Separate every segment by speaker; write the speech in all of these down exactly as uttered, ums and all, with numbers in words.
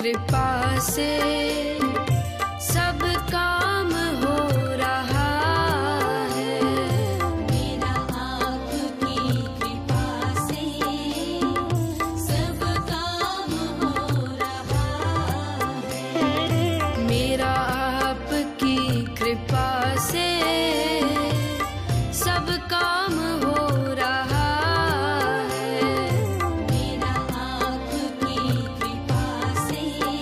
Speaker 1: कृपा से सब काम हो रहा है। मेरा आपकी कृपा से सब काम हो रहा है। मेरा आपकी कृपा से सब काम हो रहा है। मेरा आपकी कृपा से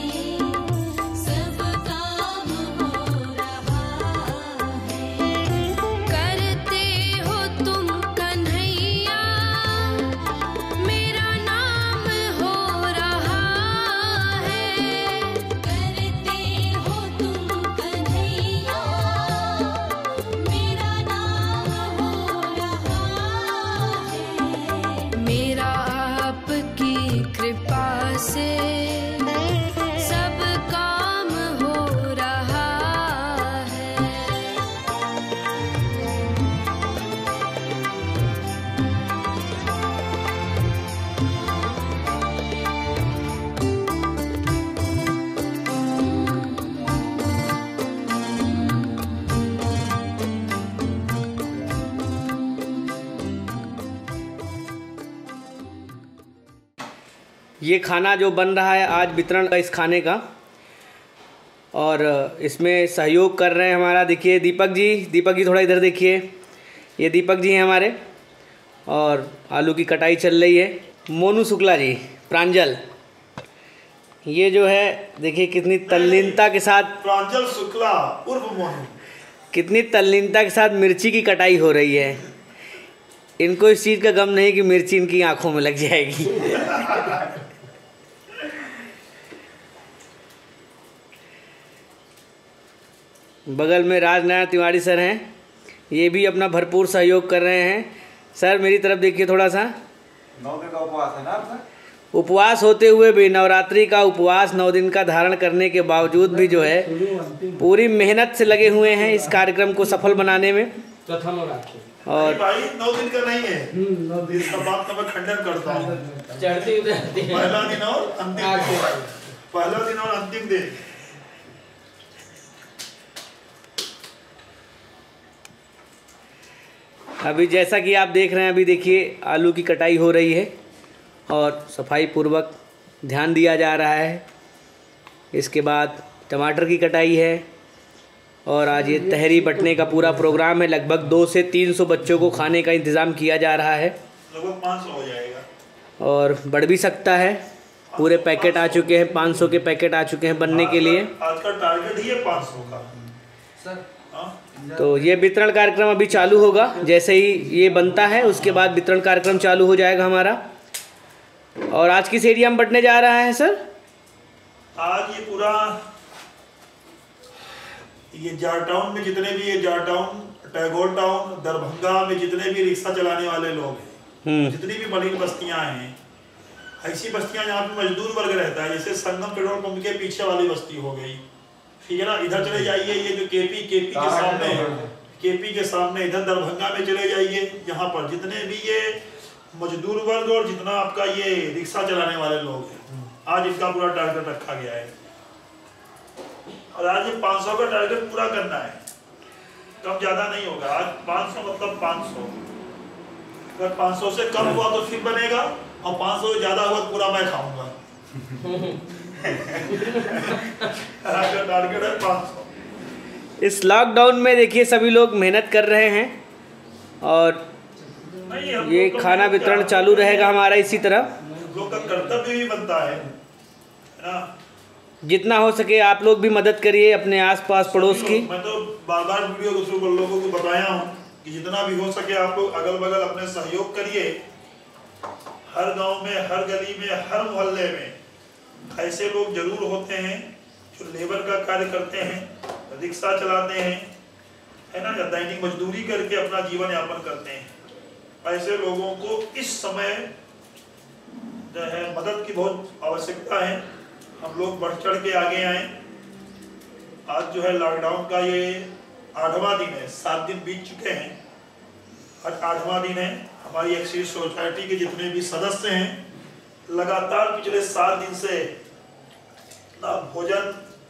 Speaker 1: सब काम हो रहा है। करते हो तुम कन्हैया मेरा नाम हो रहा है। करते हो तुम कन्हैया मेरा नाम हो रहा है। मेरा आपकी कृपा से सब काम हो रहा है।
Speaker 2: ये खाना जो बन रहा है आज वितरण का इस खाने का, और इसमें सहयोग कर रहे हैं हमारा, देखिए दीपक जी। दीपक जी थोड़ा इधर देखिए, ये दीपक जी हैं हमारे, और आलू की कटाई चल रही है। मोनू शुक्ला जी, प्रांजल, ये जो है देखिए कितनी तल्लीनता के साथ,
Speaker 3: प्रांजल शुक्ला उर्फ मोनू,
Speaker 2: कितनी तल्लीनता के साथ मिर्ची की कटाई हो रही है। इनको इस चीज़ का गम नहीं कि मिर्ची इनकी आंखों में लग जाएगी। बगल में राजनारायण तिवारी सर हैं, ये भी अपना भरपूर सहयोग कर रहे हैं। सर मेरी तरफ देखिए थोड़ा सा।
Speaker 4: नौ दिन का उपवास है ना आपका?
Speaker 2: उपवास होते हुए भी, नवरात्रि का उपवास नौ दिन का धारण करने के बावजूद भी जो है पूरी मेहनत से लगे हुए हैं इस कार्यक्रम को सफल बनाने में। और
Speaker 3: भाई नौ दिन का नहीं है, इसका बात का मैं खंडन करता हूँ। पहला दिन और अंतिम दिन, पहला दिन और अंतिम दिन।
Speaker 2: अभी जैसा कि आप देख रहे हैं, अभी देखिए आलू की कटाई हो रही है और सफाई पूर्वक ध्यान दिया जा रहा है। इसके बाद टमाटर की कटाई है, और आज ये तहरी बंटने का पूरा प्रोग्राम है। लगभग दो से तीन सौ बच्चों को खाने का इंतज़ाम किया जा रहा है,
Speaker 3: लगभग पाँच सौ हो जाएगा,
Speaker 2: और बढ़ भी सकता है। पूरे पैकेट आ चुके हैं, पाँच सौ के पैकेट आ चुके हैं बनने के लिए।
Speaker 3: आज का टारगेट ही है पाँच सौ का
Speaker 4: सर।
Speaker 3: हाँ?
Speaker 2: तो ये वितरण कार्यक्रम अभी चालू होगा। जैसे ही ये बनता है उसके बाद वितरण कार्यक्रम चालू हो जाएगा हमारा। और आज किस एरिया में बंटने जा रहा है सर?
Speaker 3: आज ये पूरा ये जार टाउन में जितने भी, ये जार टाउन, टैगोर टाउन, दरभंगा में जितने भी रिक्शा चलाने वाले लोग हैं, जितनी भी मलिन बस्तियां हैं, ऐसी बस्तियां जहाँ पे मजदूर वर्ग रहता है, जैसे संगम पेट्रोल पंप के पीछे वाली बस्ती हो गई, ठीक है ना। इधर चले जाइए, ये जो केपी केपी के सामने केपी के सामने इधर दरभंगा में चले जाइए, यहाँ पर जितने भी ये मजदूर वर्ग और जितना आपका ये रिक्शा चलाने वाले लोग हैं, आज इनका पूरा टारगेट रखा गया है। और आज ये पाँच सौ का टारगेट पूरा करना है, कम ज्यादा नहीं होगा। आज पाँच सौ मतलब पाँच सौ, अगर पाँच सौ से कम हुआ तो फिर बनेगा, और पाँच सौ से ज्यादा हुआ तो पूरा मैं खाऊंगा। टारगेट है पाँच सौ।
Speaker 2: इस लॉकडाउन में देखिए सभी लोग मेहनत कर रहे हैं, और ये खाना वितरण चालू रहेगा हमारा इसी तरह।
Speaker 3: लोग का कर्तव्य भी बनता है ना,
Speaker 2: जितना हो सके आप लोग भी मदद करिए अपने आसपास पड़ोस की।
Speaker 3: मैं तो बार बार वीडियो के थ्रू लोगों को बताया हूँ कि जितना भी हो सके आप लोग अगल बगल अपने सहयोग करिए। हर गांव में, हर गली में, हर मोहल्ले में ऐसे लोग जरूर होते हैं जो लेबर का कार्य करते हैं, रिक्शा चलाते हैं, है ना, या दैनिक मजदूरी करके अपना जीवन यापन करते हैं। ऐसे लोगों को इस समय जो है मदद की बहुत आवश्यकता है। हम लोग बढ़ चढ़ के आगे आए। आज जो है लॉकडाउन का ये आठवां दिन है, सात दिन बीत चुके हैं, आज आठवां दिन है। हमारी एक्सिस सोसाइटी के जितने भी सदस्य हैं लगातार पिछले सात दिन से ना भोजन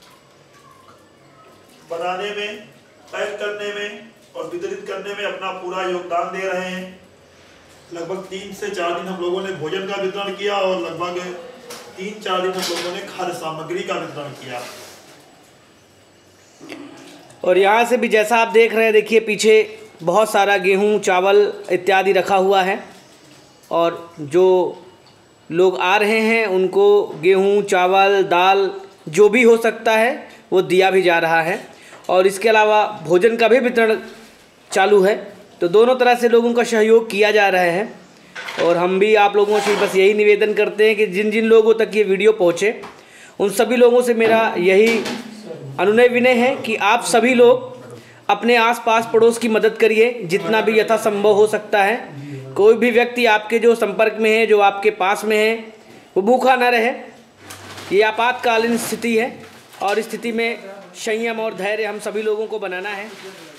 Speaker 3: बनाने में, पैक करने में और वितरित करने में अपना पूरा योगदान दे रहे हैं। लगभग तीन से चार दिन हम लोगों ने भोजन का वितरण किया और लगभग तीन चार दिन हम लोगों ने खाद्य सामग्री का वितरण किया।
Speaker 2: और यहाँ से भी जैसा आप देख रहे हैं, देखिए पीछे बहुत सारा गेहूँ, चावल इत्यादि रखा हुआ है और जो लोग आ रहे हैं उनको गेहूँ, चावल, दाल जो भी हो सकता है वो दिया भी जा रहा है। और इसके अलावा भोजन का भी वितरण चालू है। तो दोनों तरह से लोगों का सहयोग किया जा रहा है। और हम भी आप लोगों से बस यही निवेदन करते हैं कि जिन जिन लोगों तक ये वीडियो पहुँचे उन सभी लोगों से मेरा यही अनुनय विनय है कि आप सभी लोग अपने आसपास पड़ोस की मदद करिए जितना भी यथासंभव हो सकता है। कोई भी व्यक्ति आपके जो संपर्क में है, जो आपके पास में है, वो भूखा ना रहे। ये आपातकालीन स्थिति है और इस स्थिति में संयम और धैर्य हम सभी लोगों को बनाना है।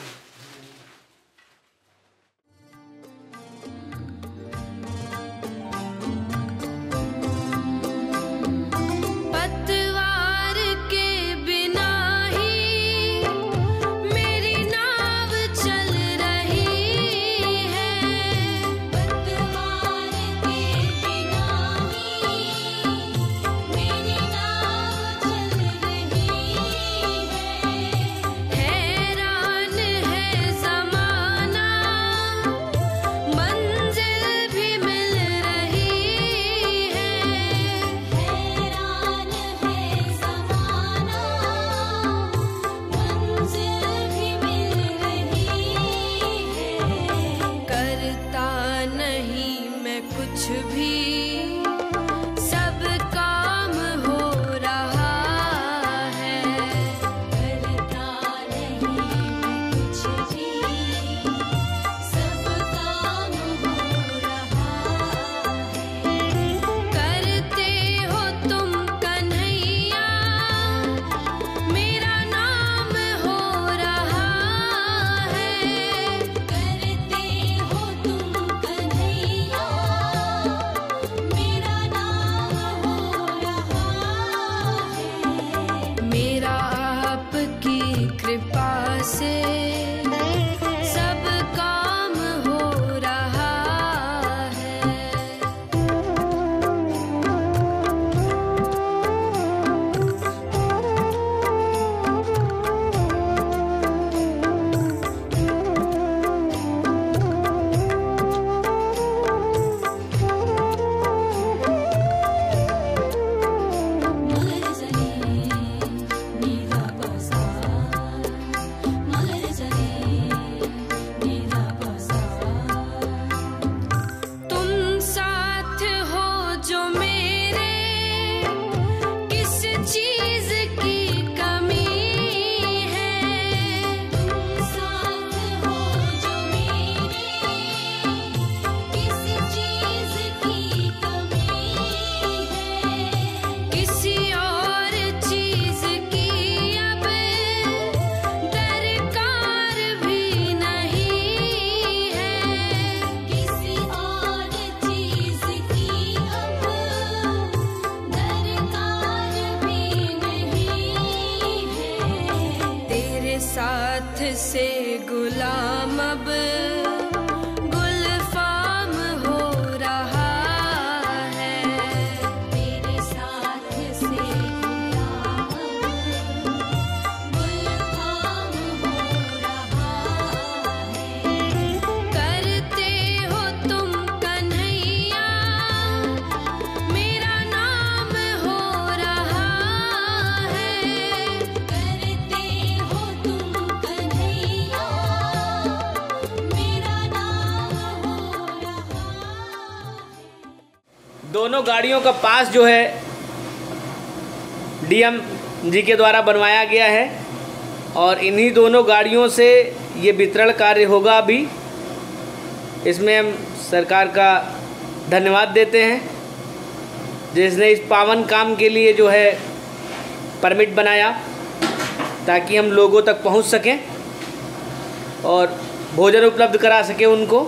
Speaker 1: साथ से गुलाम अब गुलफाम हो रहा है। मेरे साथ से गुलाम अब गुलफाम हो रहा है। करते हो तुम कन्हैया मेरा नाम हो रहा है। करते हो तुम कन्हैया मेरा नाम हो रहा है।
Speaker 2: दोनों गाड़ियों का पास जो है डीएम जी के द्वारा बनवाया गया है और इन्हीं दोनों गाड़ियों से ये वितरण कार्य होगा। अभी इसमें हम सरकार का धन्यवाद देते हैं जिसने इस पावन काम के लिए जो है परमिट बनाया ताकि हम लोगों तक पहुंच सकें और भोजन उपलब्ध करा सकें उनको।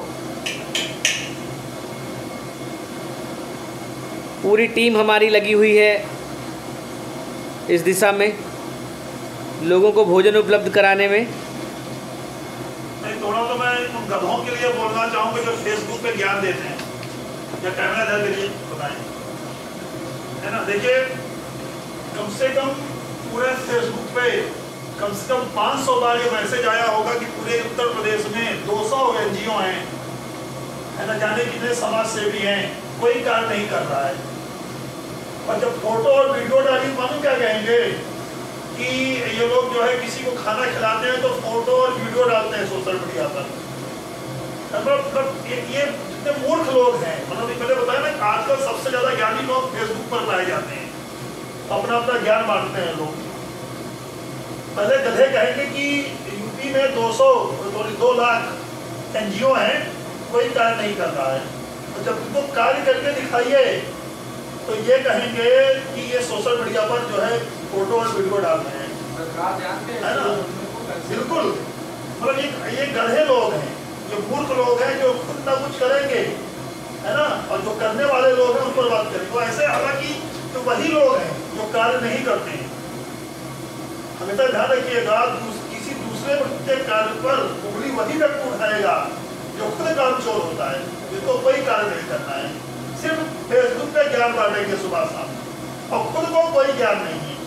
Speaker 2: पूरी टीम हमारी लगी हुई है इस दिशा में लोगों को भोजन उपलब्ध कराने में।
Speaker 3: नहीं, थोड़ा तो मैं उन गधों के लिए बोलना चाहूँगा जो फेसबुक पे ज्ञान देते हैं या कैमरा धर के लिए बताएं, है ना। देखिए, कम से कम पूरे फेसबुक पे कम से कम पाँच सौ बार ये मैसेज आया होगा कि पूरे उत्तर प्रदेश में दो सौ एन जी ओ हैं, है ना, जाने कितने समाज सेवी हैं, कोई कार्य नहीं कर रहा है। और जब फोटो और वीडियो डाली, मालूम क्या कहेंगे कि ये लोग जो है किसी को खाना खिलाते हैं तो फोटो और वीडियो डालते हैं सोशल मीडिया पर। मतलब ये ये जितने मूर्ख लोग हैं, मतलब मैंने बताया ना, आजकल सबसे ज्यादा ज्ञानी लोग फेसबुक पर पाए जाते हैं, अपना अपना ज्ञान बांटते हैं लोग। पहले गधे कहेंगे कि यूपी में दो सौ दो लाख एन जी ओ हैं, कोई कार्य नहीं कर रहा है। तो जब तुमको कार्य करके दिखाइए तो ये कहेंगे कि ये सोशल मीडिया पर जो है फोटो और वीडियो डाल रहे हैं,
Speaker 4: सरकार जानते हैं
Speaker 3: है ना। बिल्कुल, मतलब ये ये गधे लोग हैं, जो मूर्ख लोग हैं, जो खुद ना कुछ करेंगे, है ना, और जो करने वाले लोग हैं उन पर बात करेंगे। तो ऐसे हालांकि तो वही लोग हैं जो कार्य नहीं करते हैं। हमेशा ध्यान रखिएगा, किसी दूसरे के कार्य पर उंगली वही व्यक्ति उठाएगा जो खुद काम चोर होता है, जिसको कोई कार्य नहीं करना है, सिर्फ फेसबुक पे ज्ञान बांटेंगे सुबह शाम, और खुद को कोई ज्ञान नहीं है,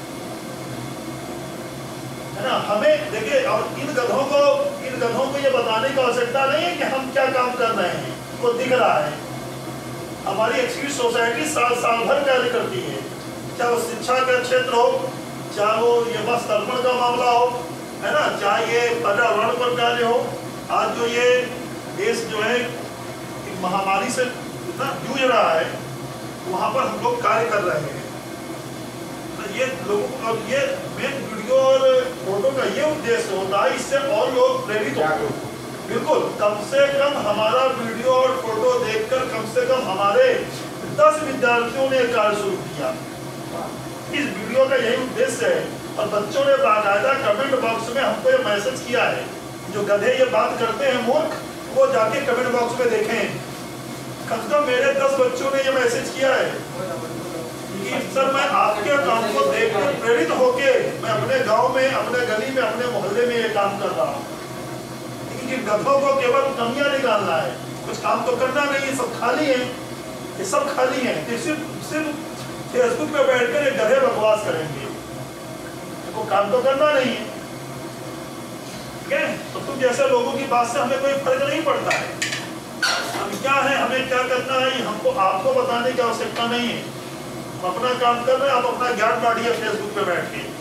Speaker 3: है ना। हमें देखिए, और इन गधों को इन गधों को ये बताने की आवश्यकता नहीं है कि हम क्या काम कर रहे हैं, वो दिख रहा है। हमारी एक्सक्यूज सोसाइटी साल साल भर कार्य करती है, चाहे वो शिक्षा का क्षेत्र हो, चाहे वो ये बस तर्पण का मामला हो, है ना, चाहे ये पर्यावरण पर कार्य हो। आज जो ये देश जो है महामारी से इतना जूझ रहा है, वहाँ पर हम लोग कार्य कर रहे हैं। तो ये लोगों को, अब ये मेन वीडियो और फोटो का ये उद्देश्य होता है, इससे और लोग प्रेरित हो। बिल्कुल, कम से कम हमारा वीडियो और फोटो देखकर कम से कम हमारे दस विद्यार्थियों ने कार्य शुरू किया। इस वीडियो का यही उद्देश्य है, और बच्चों ने बाकायदा कमेंट बॉक्स में हमको ये मैसेज किया है। जो गधे ये बात करते हैं मूर्ख, वो जाके कमेंट बॉक्स में देखें। कम से कम मेरे दस बच्चों ने ये मैसेज किया है कि सर, मैं आपके काम को देखकर प्रेरित होके मैं अपने गांव में, अपने गली में, अपने मोहल्ले में ये काम कर रहा हूँ। क्योंकि गधों को केवल कमियां निकालना है, कुछ काम तो करना नहीं है, सब खाली है, ये सब खाली है। सिर्फ सिर्फ फेसबुक पे बैठकर ये गधे बकवास करेंगे, इनको काम तो करना नहीं है, ठीक है। तो तुम जैसे लोगों की बात से हमें कोई फर्क नहीं पड़ता है। हम क्या है, हमें क्या करना है, हमको आपको बताने की आवश्यकता नहीं है। हम अपना काम कर रहे हैं, आप अपना ज्ञान बांटिए फेसबुक पे बैठ के।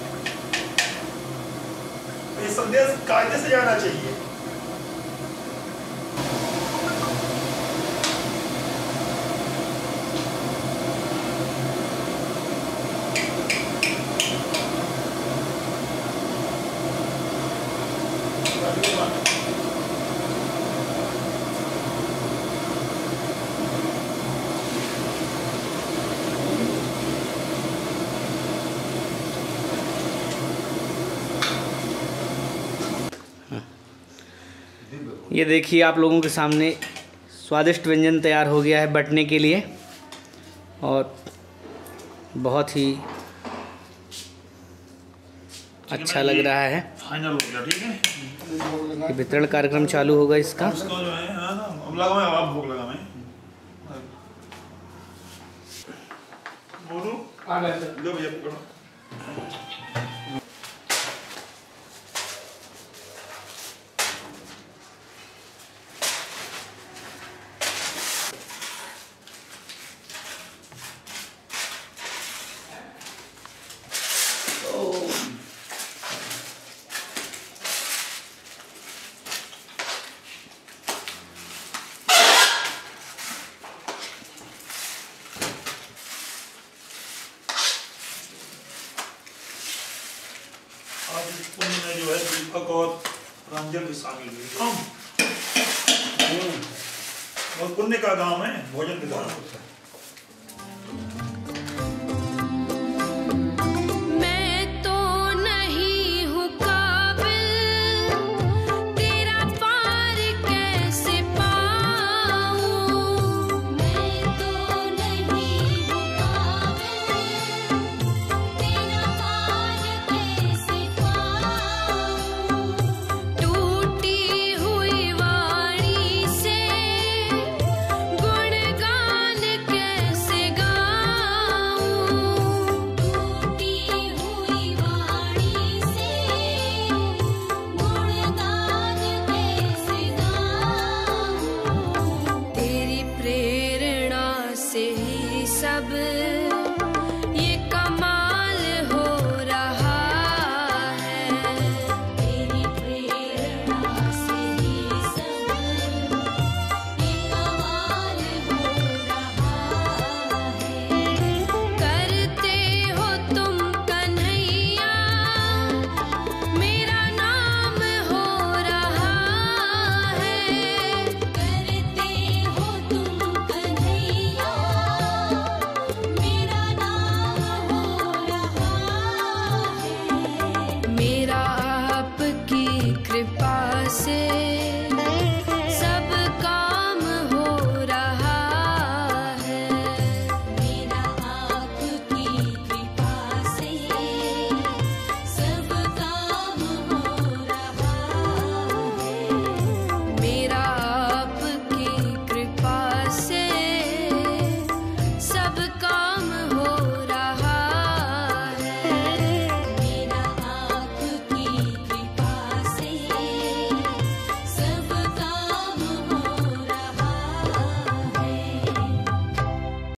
Speaker 3: तो ये संदेश कायदे से जाना चाहिए।
Speaker 2: ये देखिए, आप लोगों के सामने स्वादिष्ट व्यंजन तैयार हो गया है बटने के लिए, और बहुत ही अच्छा लग रहा है।
Speaker 3: फाइनल हो गया, ठीक है।
Speaker 2: ये वितरण कार्यक्रम चालू होगा इसका।
Speaker 3: उसको जो है ना, अब लगा मैं, अब भूख लगा मैं। मोनू, लो भैया पकड़ो। आज इस पुण्य में जो है दीपक और रंजन भी शामिल हुए। हम और पुण्य का गांव है, भोजन विधान होता है।